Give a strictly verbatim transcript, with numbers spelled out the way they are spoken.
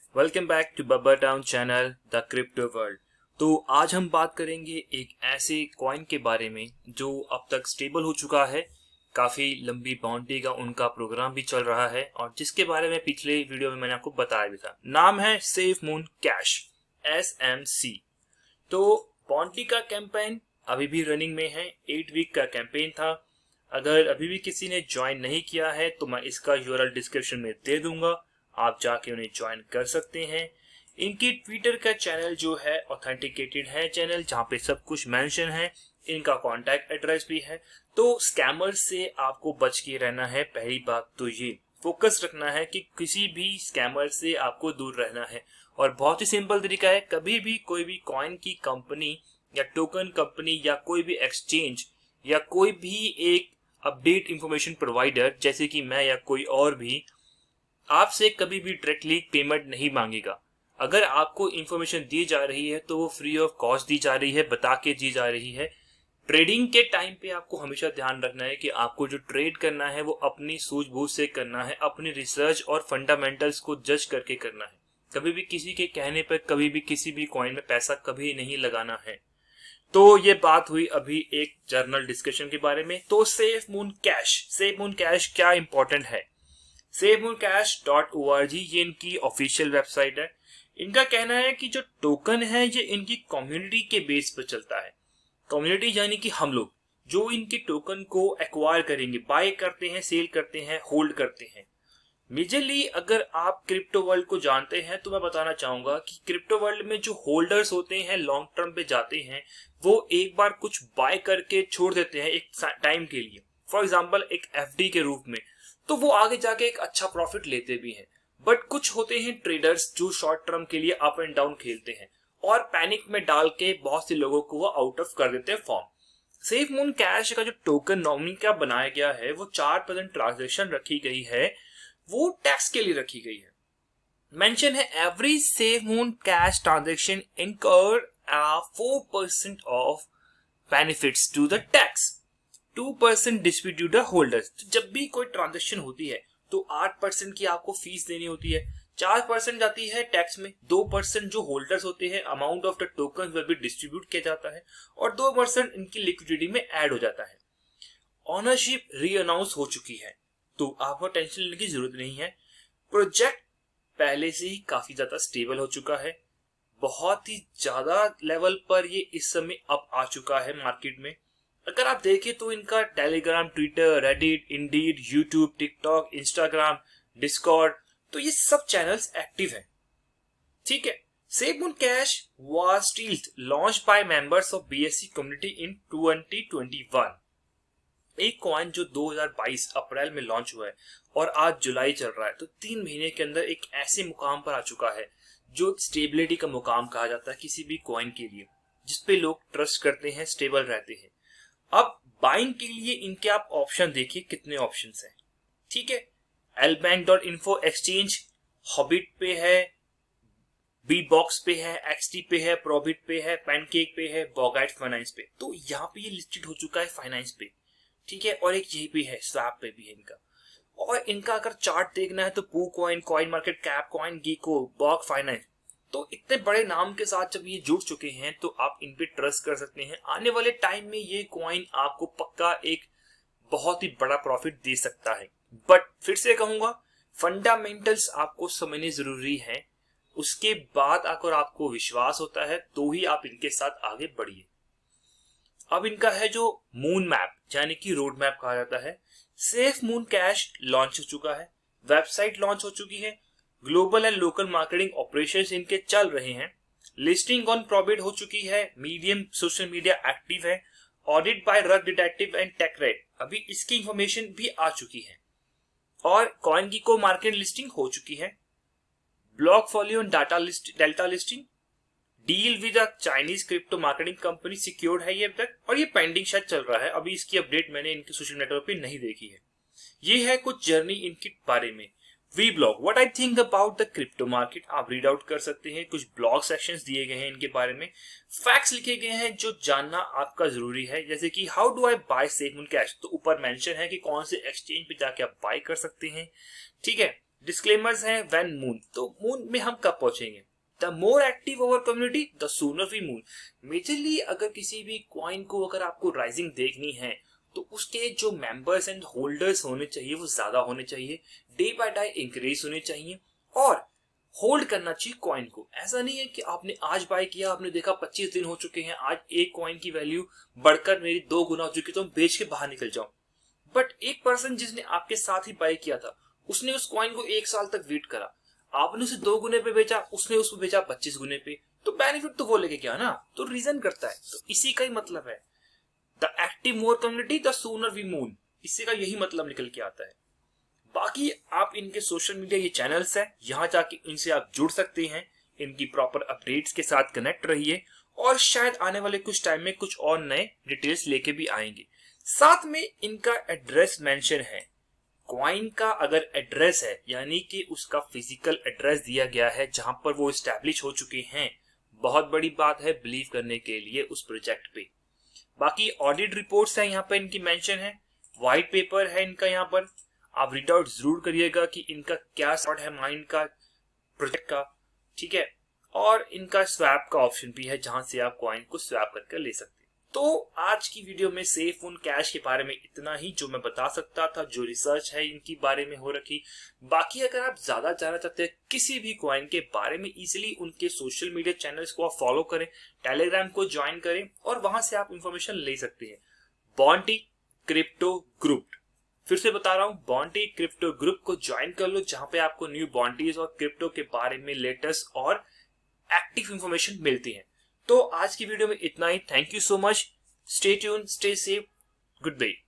Welcome back to Babbar town channel the crypto world. तो आज हम बात करेंगे एक ऐसे कॉइन के बारे में जो अब तक स्टेबल हो चुका है। काफ़ी लंबी बाउंड्री का उनका प्रोग्राम भी चल रहा है और जिसके बारे में पिछले वीडियो में मैंने आपको बताया भी था। नाम है safe moon cash, S M C. तो बाउंड्री का कैंपेन अभी भी रनिंग में है। एट वीक का कैंपेन था। अगर अभी भी किसी ने ज्वाइन नहीं किया है तो मैं इसका यूआरएल डिस्क्रिप्शन में दे दूंगा, आप जाके उन्हें ज्वाइन कर सकते हैं। इनकी ट्विटर का चैनल जो है ऑथेंटिकेटेड है चैनल, जहां पे सब कुछ मेंशन है। इनका कॉन्टैक्ट एड्रेस भी है। तो स्कैमर से आपको बच के रहना है। पहली बात तो ये फोकस रखना है कि किसी भी स्कैमर से आपको दूर रहना है। और बहुत ही सिंपल तरीका है, कभी भी कोई भी कॉइन की कंपनी या टोकन कंपनी या कोई भी एक्सचेंज या कोई भी एक अपडेट इंफॉर्मेशन प्रोवाइडर जैसे कि मैं या कोई और भी आपसे कभी भी डायरेक्टली पेमेंट नहीं मांगेगा। अगर आपको इंफॉर्मेशन दी जा रही है तो वो फ्री ऑफ कॉस्ट दी जा रही है, बता के दी जा रही है। ट्रेडिंग के टाइम पे आपको हमेशा ध्यान रखना है कि आपको जो ट्रेड करना है वो अपनी सूझबूझ से करना है, अपनी रिसर्च और फंडामेंटल्स को जज करके करना है। कभी भी किसी के कहने पर कभी भी किसी भी कॉइन में पैसा कभी नहीं लगाना है। तो ये बात हुई अभी एक जर्नल डिस्कशन के बारे में। तो safe moon cash, safe moon cash क्या इंपॉर्टेंट है? Safe moon cash dot O R G ये इनकी ऑफिशियल वेबसाइट है। इनका कहना है कि जो टोकन है ये इनकी कम्युनिटी के बेस पर चलता है। कम्युनिटी यानी कि हम लोग जो इनके टोकन को एक्वायर करेंगे, बाय करते हैं, सेल करते हैं, होल्ड करते हैं। मेजरली अगर आप क्रिप्टो वर्ल्ड को जानते हैं तो मैं बताना चाहूंगा कि क्रिप्टो वर्ल्ड में जो होल्डर्स होते हैं, लॉन्ग टर्म पे जाते हैं, वो एक बार कुछ बाय करके छोड़ देते हैं एक टाइम के लिए, फॉर एग्जाम्पल एक एफ डी के रूप में। तो वो आगे जाके एक अच्छा प्रॉफिट लेते भी हैं। बट कुछ होते हैं ट्रेडर्स जो शॉर्ट टर्म के लिए अप एंड डाउन खेलते हैं और पैनिक में डाल के बहुत से लोगों को वो आउट ऑफ कर देते हैं फॉर्म। सेफ मून कैश का जो टोकन नॉमिनी का बनाया गया है वो चार परसेंट ट्रांजेक्शन रखी गई है, वो टैक्स के लिए रखी गई है। मेंशन है every safe moon cash transaction incur four percent of benefits to the tax, two percent distribute the holders. जब भी कोई ट्रांजेक्शन होती है तो आठ परसेंट की आपको फीस देनी होती है, चार परसेंट जाती है टैक्स में, दो परसेंट जो होल्डर्स होते हैं amount of the token will be distribute किया जाता है और दो परसेंट इनकी लिक्विडिटी में ऐड हो जाता है। ऑनरशिप री अनाउंस हो चुकी है तो आपको टेंशन लेने की जरूरत नहीं है। प्रोजेक्ट पहले से ही काफी ज्यादा स्टेबल हो चुका है। बहुत ही ज्यादा लेवल पर ये इस समय अप आ चुका है मार्केट में। अगर आप देखें तो इनका Telegram, Twitter, Reddit, Indeed, YouTube, TikTok, Instagram, Discord, तो ये सब चैनल्स एक्टिव हैं। ठीक है। Safe moon cash was stealth launch by members of BSC community in twenty twenty one. एक कॉइन जो दो हज़ार बाईस अप्रैल में लॉन्च हुआ है और आज जुलाई चल रहा है, तो तीन महीने के अंदर एक ऐसे मुकाम पर आ चुका है जो स्टेबिलिटी का मुकाम कहा जाता है किसी भी कॉइन के लिए, जिसपे लोग ट्रस्ट करते हैं, स्टेबल रहते हैं। अब बाइंग के लिए इनके आप ऑप्शन देखिए कितने ऑप्शंस हैं। ठीक है। LBank dot info exchange, Hotbit पे है, बीबॉक्स पे है, एक्सटी पे है, प्रोबिट पे है, पैनकेक पे है, बॉगाइट फाइनेंस पे। तो यहाँ पे ये लिस्टेड हो चुका है फाइनेंस पे। ठीक है। और एक ये भी है, स्वैप पे भी है इनका। और इनका अगर चार्ट देखना है तो poo coin, coin market cap, coin gecko, bog finance, तो इतने बड़े नाम के साथ जब ये जुड़ चुके हैं तो आप इन पे ट्रस्ट कर सकते हैं। आने वाले टाइम में ये कॉइन आपको पक्का एक बहुत ही बड़ा प्रॉफिट दे सकता है। बट फिर से कहूंगा, फंडामेंटल्स आपको समझने जरूरी है। उसके बाद अगर आपको विश्वास होता है तो ही आप इनके साथ आगे बढ़िए। अब इनका है जो मून मैप यानी कि रोड मैप कहा जाता है। सेफ मून कैश लॉन्च हो चुका है, वेबसाइट लॉन्च हो चुकी है, global and local marketing operations इनके चल रहे हैं, लिस्टिंग ऑन प्रोबिट हो चुकी है, मीडियम सोशल मीडिया एक्टिव है, audit by rug detective and TechRate अभी इसकी इंफॉर्मेशन भी आ चुकी है, और कॉइन की को मार्केट लिस्टिंग हो चुकी है, block folio data list delta listing, deal with Chinese crypto marketing company secured है ये अब तक, और ये पेंडिंग शायद चल रहा है। अभी इसकी अपडेट मैंने इनके सोशल नेटवर्क पे नहीं देखी है। ये है कुछ जर्नी इनके बारे में। We blog what I think about the crypto market आप रीड आउट कर सकते हैं। कुछ ब्लॉग सेक्शंस दिए गए हैं इनके बारे में, फैक्ट्स लिखे गए हैं जो जानना आपका जरूरी है, जैसे कि how do I buy safe moon cash, तो ऊपर मेंशन है कि कौन से एक्सचेंज पे जाके आप बाय कर सकते हैं। ठीक है। डिस्क्लेमर्स हैं व्हेन मून, तो मून में हम कब पहुंचेंगे। The more active our community the sooner we moon. Majorly अगर किसी भी कॉइन को अगर आपको राइजिंग देखनी है तो उसके जो मेंबर्स एंड होल्डर्स होने चाहिए वो ज्यादा होने चाहिए, डे बाय डे इंक्रीज होने चाहिए और होल्ड करना चाहिए कॉइन को। ऐसा नहीं है कि आपने आज बाय किया, आपने देखा पच्चीस दिन हो चुके हैं, आज एक कॉइन की वैल्यू बढ़कर मेरी दो गुना हो चुकी तो मैं बेच के बाहर निकल जाऊं। बट एक पर्सन जिसने आपके साथ ही बाय किया था उसने उस कॉइन को एक साल तक वेट करा, आपने उसे दो गुने पे बेचा, उसने उसको बेचा पच्चीस गुने पे, तो बेनिफिट तो वो लेके गया ना, तो रीजन करता है। तो इसी का ही मतलब है the active more community the sooner we moon, इसी का यही मतलब निकल के आता है। बाकी आप इनके सोशल मीडिया ये चैनल्स हैं, यहाँ जाके इनसे आप जुड़ सकते हैं, इनकी प्रॉपर अपडेट्स के साथ कनेक्ट रहिए और शायद आने वाले कुछ टाइम में कुछ और नए डिटेल्स लेके भी आएंगे। साथ में इनका एड्रेस मेंशन है, कॉइन का अगर एड्रेस है यानी कि उसका फिजिकल एड्रेस दिया गया है जहां पर वो एस्टैब्लिश हो चुके हैं, बहुत बड़ी बात है बिलीव करने के लिए उस प्रोजेक्ट पे। बाकी ऑडिट रिपोर्ट्स है यहाँ पर इनकी मेंशन है, व्हाइट पेपर है इनका, यहाँ पर आप रीड आउट जरूर करिएगा कि इनका क्या सॉर्ट है माइंड का प्रोजेक्ट का, ठीक है। और इनका स्वैप का ऑप्शन भी है जहां से आप कॉइन को स्वैप करके ले सकते हैं। तो आज की वीडियो में सेफ उन कैश के बारे में इतना ही जो मैं बता सकता था, जो रिसर्च है इनकी बारे में हो रखी। बाकी अगर आप ज्यादा जानना चाहते हैं किसी भी कॉइन के बारे में इजिली उनके सोशल मीडिया चैनल्स को आप फॉलो करें, टेलीग्राम को ज्वाइन करें और वहां से आप इंफॉर्मेशन ले सकते हैं। बॉन्टी क्रिप्टो ग्रुप, फिर से बता रहा हूं, बॉन्टी क्रिप्टो ग्रुप को ज्वाइन कर लो जहां पे आपको न्यू बॉन्टीज और क्रिप्टो के बारे में लेटेस्ट और एक्टिव इंफॉर्मेशन मिलती है। तो आज की वीडियो में इतना ही। Thank you so much, stay tune, stay safe, good bye.